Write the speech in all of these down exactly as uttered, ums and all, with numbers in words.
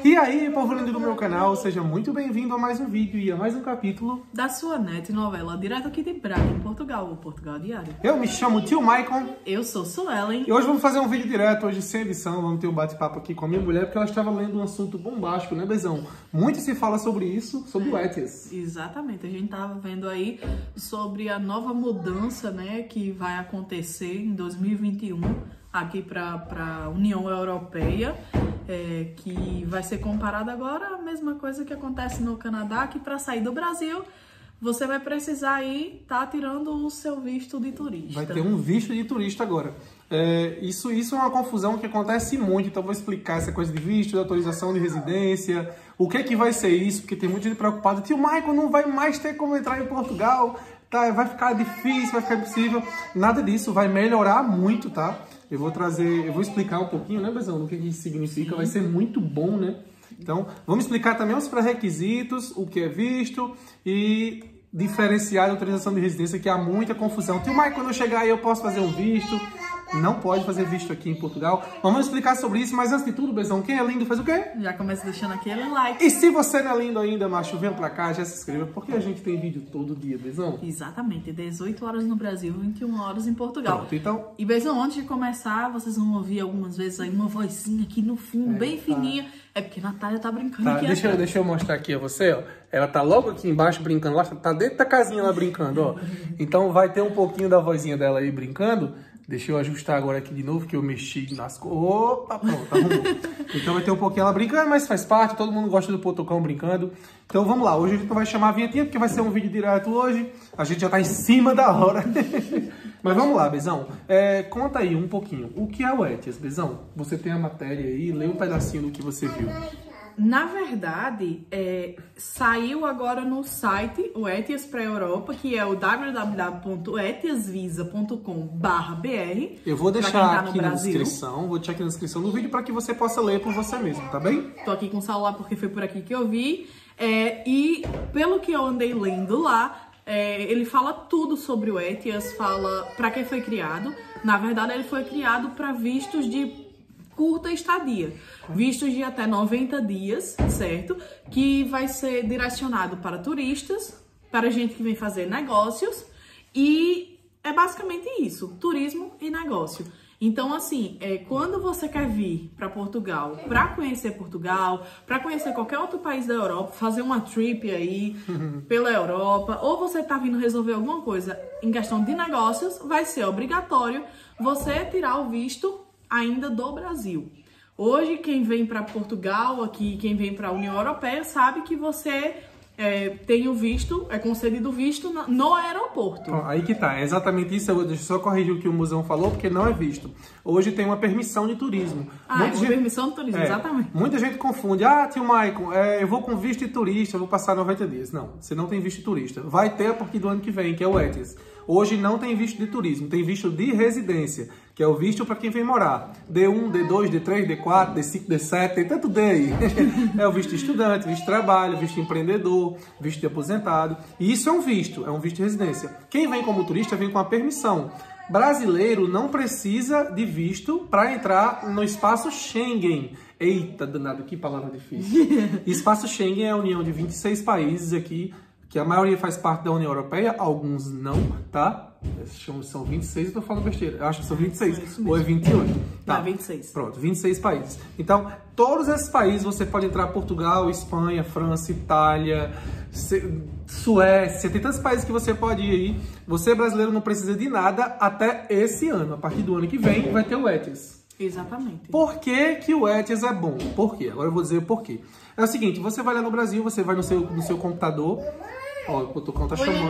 E aí, povo lindo do meu canal, seja muito bem-vindo a mais um vídeo e a mais um capítulo da sua net novela, direto aqui de Braga, em Portugal, o Portugal Diário. Eu me chamo Tio Maicon. Eu sou Suelen. E hoje vamos fazer um vídeo direto, hoje sem edição, vamos ter um bate-papo aqui com a minha mulher, porque ela estava lendo um assunto bombástico, né, Bezão? Muito se fala sobre isso, sobre o ETIAS. Exatamente, a gente tava vendo aí sobre a nova mudança, né, que vai acontecer em dois mil e vinte e um aqui para a União Europeia. É, que vai ser comparado agora a mesma coisa que acontece no Canadá, que para sair do Brasil você vai precisar aí tá tirando o seu visto de turista. Vai ter um visto de turista agora. É, isso, isso é uma confusão que acontece muito, então eu vou explicar essa coisa de visto, de autorização de residência, o que é que vai ser isso, porque tem muita gente preocupada. Tio Maicon, não vai mais ter como entrar em Portugal, tá? Vai ficar difícil, vai ficar impossível. Nada disso, vai melhorar muito, tá? Eu vou trazer, eu vou explicar um pouquinho, né, Bezão, do que isso significa. Sim. Vai ser muito bom, né? Então, vamos explicar também os pré-requisitos, o que é visto e diferenciar a autorização de residência, que há muita confusão. Tio Maicon, quando eu chegar aí eu posso fazer um visto? Não pode fazer visto aqui em Portugal. Vamos explicar sobre isso, mas antes de tudo, Bezão, quem é lindo faz o quê? Já começa deixando aquele like. E se você não é lindo ainda, macho, vem pra cá, já se inscreva, porque a gente tem vídeo todo dia, Bezão. Exatamente, dezoito horas no Brasil, vinte e uma horas em Portugal. Pronto, então... E Bezão, antes de começar, vocês vão ouvir algumas vezes aí uma vozinha aqui no fundo, é, bem tá. fininha. É porque a Natália tá brincando tá, aqui. Deixa eu, deixa eu mostrar aqui a você, ó. Ela tá logo aqui embaixo brincando, lá, tá dentro da casinha lá brincando, ó. Então vai ter um pouquinho da vozinha dela aí brincando. Deixa eu ajustar agora aqui de novo, que eu mexi nas coisas. Opa, pronto, arrumou. Então vai ter um pouquinho ela brincando, mas faz parte, todo mundo gosta do Potocão brincando. Então vamos lá, hoje a gente não vai chamar a vinhetinha, porque vai ser um vídeo direto hoje. A gente já tá em cima da hora. Mas vamos lá, Bezão. É, conta aí um pouquinho, o que é o ETIAS, Bezão? Você tem a matéria aí, lê um pedacinho do que você viu. Na verdade, é, saiu agora no site o ETIAS para a Europa, que é o w w w ponto etiasvisa ponto com barra b r. Eu vou deixar tá aqui na descrição, vou deixar aqui na descrição do vídeo para que você possa ler por você mesmo, tá bem? Tô aqui com o celular porque foi por aqui que eu vi. É, e pelo que eu andei lendo lá, é, ele fala tudo sobre o ETIAS, fala para que foi criado. Na verdade, ele foi criado para vistos de curta estadia, vistos de até noventa dias, certo? Que vai ser direcionado para turistas, para gente que vem fazer negócios, e é basicamente isso, turismo e negócio. Então, assim, é, quando você quer vir para Portugal, para conhecer Portugal, para conhecer qualquer outro país da Europa, fazer uma trip aí pela Europa, ou você tá vindo resolver alguma coisa em questão de negócios, vai ser obrigatório você tirar o visto ainda do Brasil. Hoje, quem vem para Portugal, aqui, quem vem para a União Europeia, sabe que você é, tem o visto, é concedido o visto no, no aeroporto. Bom, aí que tá, é exatamente isso. Eu deixa eu só corrigir o que o Musão falou, porque não é visto. Hoje tem uma permissão de turismo. Ah, muita é gente, permissão de turismo, é, exatamente. Muita gente confunde. Ah, tio Maicon, é, eu vou com visto de turista, eu vou passar noventa dias. Não, você não tem visto de turista. Vai ter a partir do ano que vem, que é o ETIAS. Hoje não tem visto de turismo, tem visto de residência, que é o visto para quem vem morar. D um, D dois, D três, D quatro, D cinco, D sete, tem tanto D aí. É o visto de estudante, visto de trabalho, visto de empreendedor, visto de aposentado. E isso é um visto, é um visto de residência. Quem vem como turista vem com a permissão. Brasileiro não precisa de visto para entrar no espaço Schengen. Eita, danado, que palavra difícil. Espaço Schengen é a união de vinte e seis países aqui, que a maioria faz parte da União Europeia, alguns não, tá? São vinte e seis, eu tô falando besteira. Eu acho que são vinte e seis, é ou é vinte e oito. Tá, é vinte e seis. Pronto, vinte e seis países. Então, todos esses países você pode entrar: Portugal, Espanha, França, Itália, Suécia, tem tantos países que você pode ir aí. Você, brasileiro, não precisa de nada até esse ano. A partir do ano que vem, vai ter o ETIAS. Exatamente. Por que que o ETIAS é bom? Por quê? Agora eu vou dizer o porquê. É o seguinte, você vai lá no Brasil, você vai no seu, no seu computador. Ó, o Potocão tá chamando.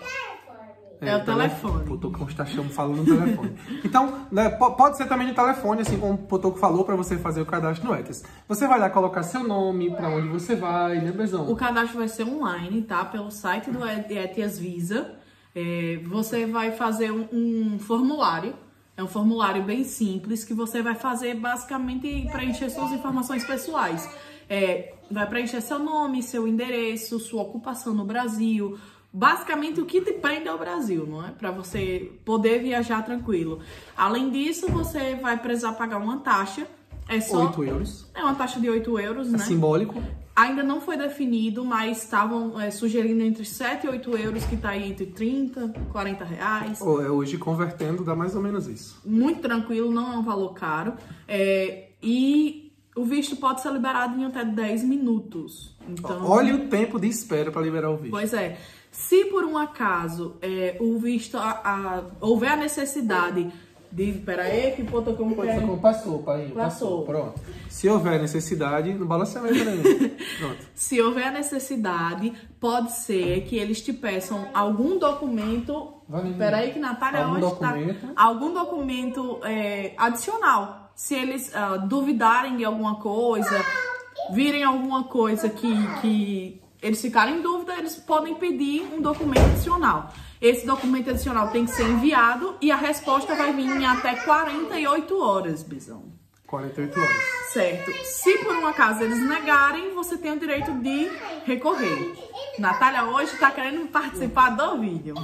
É, é o telefone. O Potocão está chamando, falando no telefone. Então, né, pode ser também no telefone, assim como o Potoco falou, para você fazer o cadastro no ETIAS. Você vai lá colocar seu nome, para onde você vai, né, Bezão? O cadastro vai ser online, tá? Pelo site do ETIAS Visa. É, você vai fazer um, um formulário. É um formulário bem simples, que você vai fazer basicamente preencher suas informações pessoais. É, vai preencher seu nome, seu endereço, sua ocupação no Brasil, basicamente o que te prende ao Brasil, não é? Para você poder viajar tranquilo. Além disso, você vai precisar pagar uma taxa É só oito euros. É uma taxa de oito euros, É né? simbólico. Ainda não foi definido, mas estavam é, sugerindo entre sete e oito euros, que tá aí entre trinta, quarenta reais. Ou é hoje convertendo, dá mais ou menos isso. Muito tranquilo, não é um valor caro. É, e o visto pode ser liberado em até dez minutos. Então, olha o tempo de espera para liberar o visto. Pois é. Se por um acaso é, o visto, a, a, houver a necessidade de... Pera aí, que ponto como que é? Passou, pai. Passou. Passou. Pronto. Se houver necessidade, no balanceamento nenhum. Pronto. Se houver a necessidade, pode ser que eles te peçam algum documento... Vale. Pera aí que Natália algum hoje documento. tá... Algum documento é, adicional. Se eles uh, duvidarem de alguma coisa, virem alguma coisa que... que eles ficarem em dúvida, eles podem pedir um documento adicional. Esse documento adicional tem que ser enviado e a resposta vai vir em até quarenta e oito horas, Bisão. quarenta e oito horas. Certo. Se por um acaso eles negarem, você tem o direito de recorrer. Natália hoje tá querendo participar do vídeo.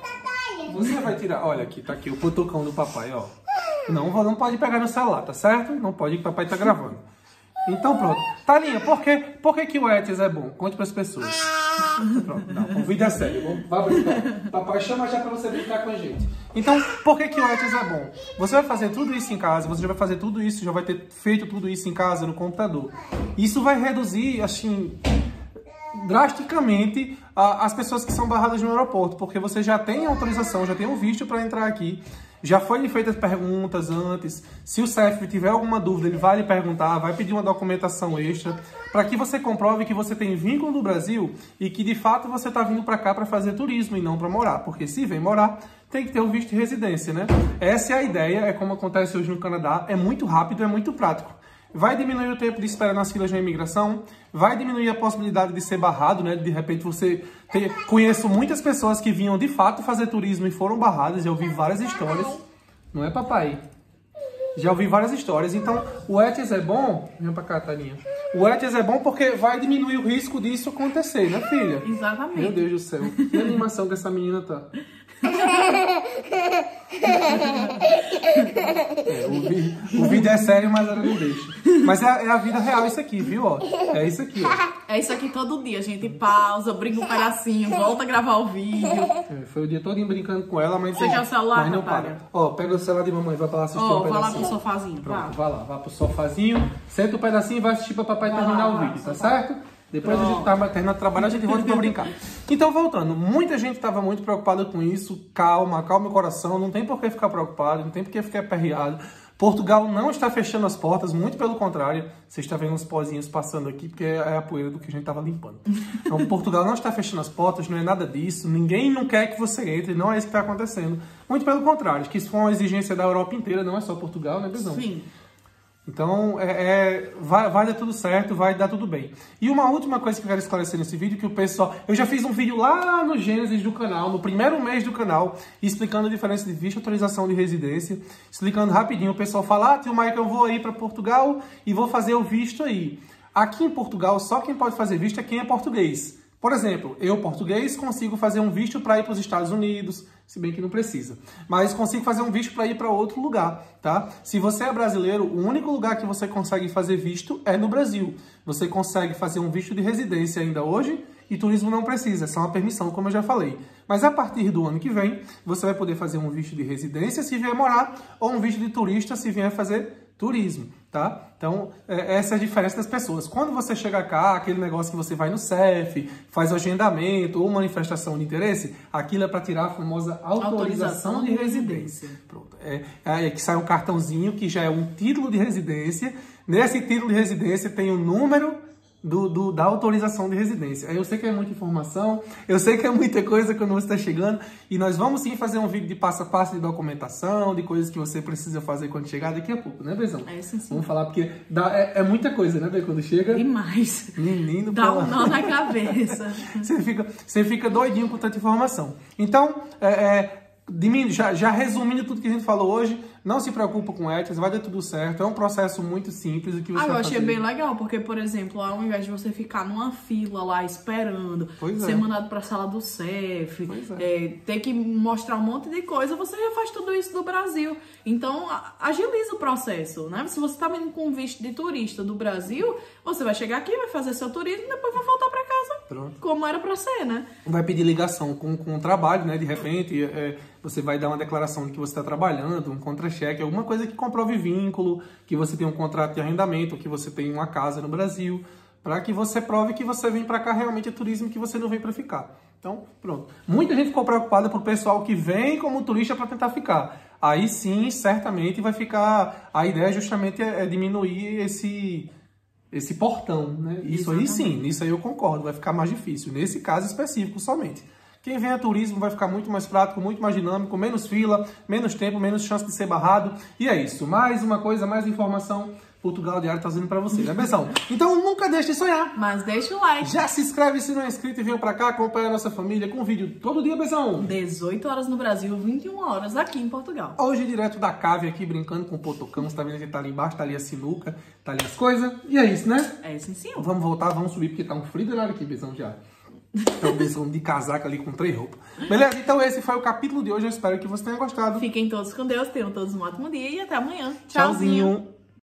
Você vai tirar... Olha aqui, tá aqui o cutucão do papai, ó. Não, não pode pegar no celular, tá certo? Não pode, que o papai tá gravando. Então pronto. Talinha, por que, por que, que o ETIAS é bom? Conte para as pessoas. Pronto, não, o vídeo é sério. Vai brincar. Papai chama já para você brincar com a gente. Então, por que, que o ETIAS é bom? Você vai fazer tudo isso em casa, você já vai fazer tudo isso, já vai ter feito tudo isso em casa, no computador. Isso vai reduzir, assim, drasticamente a, as pessoas que são barradas no aeroporto, porque você já tem autorização, já tem um visto para entrar aqui. Já foi feitas perguntas antes. Se o C E F tiver alguma dúvida, ele vai lhe perguntar, vai pedir uma documentação extra, para que você comprove que você tem vínculo no Brasil e que de fato você está vindo para cá para fazer turismo e não para morar. Porque se vem morar, tem que ter o visto de residência, né? Essa é a ideia, é como acontece hoje no Canadá, é muito rápido, é muito prático. Vai diminuir o tempo de espera nas filas de imigração, vai diminuir a possibilidade de ser barrado, né? De repente você... Ter... Conheço muitas pessoas que vinham de fato fazer turismo e foram barradas, já ouvi várias histórias. Não é, papai? Já ouvi várias histórias. Então, o ETIAS é bom... Vem pra cá, Taninha. O ETIAS é bom porque vai diminuir o risco disso acontecer, né, filha? Exatamente. Meu Deus do céu. Que animação que essa menina tá. É, o, vi, o vídeo é sério, mas ela não deixa. Mas é, é a vida real isso aqui, viu? Ó, é isso aqui, ó. É isso aqui todo dia, a gente pausa, brinca um pedacinho, volta a gravar o vídeo. É, foi o dia todo brincando com ela, mas... Você quer o celular, mas não Natália? para. Ó, pega o celular de mamãe, vai pra lá assistir Ó, um pedacinho. vai lá pro sofazinho, Pronto, vá. vai lá, vai pro sofazinho, senta o pedacinho e vai assistir pra papai Vai terminar lá, o vai, vídeo, tá sofá. certo? Depois a gente tá terminando de trabalhar, a gente volta pra brincar. Então, voltando, muita gente estava muito preocupada com isso. Calma, calma o coração, não tem por que ficar preocupado, não tem por que ficar aperreado. Portugal não está fechando as portas, muito pelo contrário. Você está vendo uns pozinhos passando aqui, porque é a poeira do que a gente estava limpando. Então, Portugal não está fechando as portas, não é nada disso. Ninguém não quer que você entre, não é isso que está acontecendo. Muito pelo contrário, acho que isso foi uma exigência da Europa inteira, não é só Portugal, né, Bezão? Sim. Então, é, é, vai, vai dar tudo certo, vai dar tudo bem. E uma última coisa que eu quero esclarecer nesse vídeo, que o pessoal... Eu já fiz um vídeo lá no Gênesis do canal, no primeiro mês do canal, explicando a diferença de visto e autorização de residência, explicando rapidinho. O pessoal fala, ah, tio Mike, eu vou aí para Portugal e vou fazer o visto aí. Aqui em Portugal, só quem pode fazer visto é quem é português. Por exemplo, eu, português, consigo fazer um visto para ir para os Estados Unidos, se bem que não precisa. Mas consigo fazer um visto para ir para outro lugar, tá? Se você é brasileiro, o único lugar que você consegue fazer visto é no Brasil. Você consegue fazer um visto de residência ainda hoje e turismo não precisa, é só uma permissão, como eu já falei. Mas a partir do ano que vem, você vai poder fazer um visto de residência se vier morar ou um visto de turista se vier fazer turismo, tá? Então, é, essa é a diferença das pessoas. Quando você chega cá, aquele negócio que você vai no C E F, faz o agendamento ou manifestação de interesse, aquilo é para tirar a famosa autorização, autorização de residência. Pronto. É, é que sai um cartãozinho que já é um título de residência. Nesse título de residência tem o número Do, do, da autorização de residência. Eu sei que é muita informação, eu sei que é muita coisa quando você está chegando, e nós vamos sim fazer um vídeo de passo a passo de documentação, de coisas que você precisa fazer quando chegar daqui a pouco, né, Bezão? É, sim, sim. Vamos falar, porque dá, é, é muita coisa, né, Bê, quando chega? Demais. Menino, dá um nó na cabeça. Você fica, você fica doidinho com tanta informação. Então, é, é, já, já resumindo tudo que a gente falou hoje, Não se preocupa com ETIAS, vai dar tudo certo. É um processo muito simples. O que você ah, eu vai achei fazer... bem legal, porque, por exemplo, ao invés de você ficar numa fila lá esperando, Pois ser é. mandado pra sala do C E F, Pois é. é, ter que mostrar um monte de coisa, você já faz tudo isso do Brasil. Então, a- agiliza o processo, né? Se você tá vindo com visto de turista do Brasil, você vai chegar aqui, vai fazer seu turismo e depois vai voltar pra casa. Pronto. Como era pra ser, né? Vai pedir ligação com, com o trabalho, né? De repente, é, você vai dar uma declaração de que você está trabalhando, um contra-cheque, alguma coisa que comprove vínculo, que você tem um contrato de arrendamento, que você tem uma casa no Brasil, para que você prove que você vem para cá realmente é turismo, que você não vem para ficar. Então, pronto. Muita gente ficou preocupada pro pessoal que vem como turista para tentar ficar. Aí sim, certamente vai ficar... A ideia justamente é, é diminuir esse... esse portão, né? Isso aí sim, nisso aí eu concordo, vai ficar mais difícil, nesse caso específico somente. Quem vem a turismo vai ficar muito mais prático, muito mais dinâmico, menos fila, menos tempo, menos chance de ser barrado. E é isso, mais uma coisa, mais informação, Portugal Diário tá fazendo pra você, né, Bezão? Então nunca deixe de sonhar. Mas deixa o like. Já se inscreve se não é inscrito e venha pra cá acompanhar a nossa família com vídeo todo dia, Bezão. dezoito horas no Brasil, vinte e uma horas aqui em Portugal. Hoje direto da cave aqui, brincando com o potocão, você tá vendo que tá ali embaixo, tá ali a sinuca, tá ali as coisas. E é isso, né? É sim, sim. Vamos voltar, vamos subir, porque tá um frio danado aqui, Bezão, já. É um Bezão de casaca ali com três roupas. Beleza? Então esse foi o capítulo de hoje, eu espero que você tenha gostado. Fiquem todos com Deus, tenham todos um ótimo dia e até amanhã. Tchauzinho.